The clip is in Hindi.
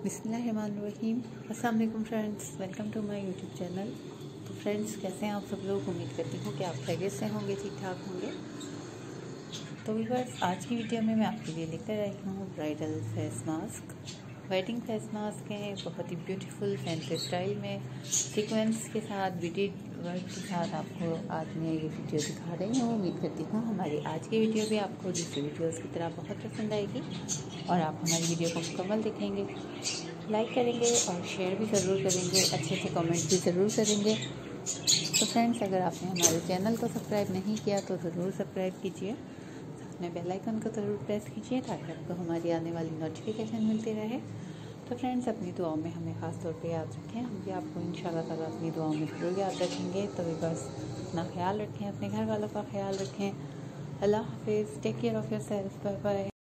बिस्मिल्लाहिर्रहमानिर्रहीम। अस्सलाम वालेकुम friends, welcome to my YouTube channel. तो फ्रेंड्स, कैसे हैं आप सब लोग? उम्मीद करती हूँ कि आप खैरियत से होंगे, ठीक ठाक होंगे। तो व्यूअर्स, आज की वीडियो में मैं आपके लिए लेकर आई हूँ bridal face mask. Wedding face mask है, बहुत ही ब्यूटीफुल फैंसी स्टाइल में सीक्वेंस के साथ, बीटेड वर्क के साथ आपको आज मैं ये वीडियो दिखा रही हूँ। उम्मीद करती हूँ हमारी आज की वीडियो भी आपको दूसरी वीडियोस की तरह बहुत पसंद आएगी और आप हमारी वीडियो को मुकम्मल देखेंगे, लाइक करेंगे और शेयर भी ज़रूर करेंगे, अच्छे से कमेंट भी ज़रूर करेंगे। तो फ्रेंड्स, अगर आपने हमारे चैनल को सब्सक्राइब नहीं किया तो ज़रूर सब्सक्राइब कीजिए, साथ में बेल आइकन को ज़रूर प्रेस कीजिए ताकि आपको हमारी आने वाली नोटिफिकेशन मिलती रहे। तो फ्रेंड्स, अपनी दुआओं में हमें ख़ास तौर पे याद रखें, हम भी आपको इंशाल्लाह ताला अपनी दुआओं में ज़रूर याद रखेंगे। तो बस अपना ख्याल रखें, अपने घर वालों का ख्याल रखें। अल्लाह हाफिज़, take care of yourself, bye bye.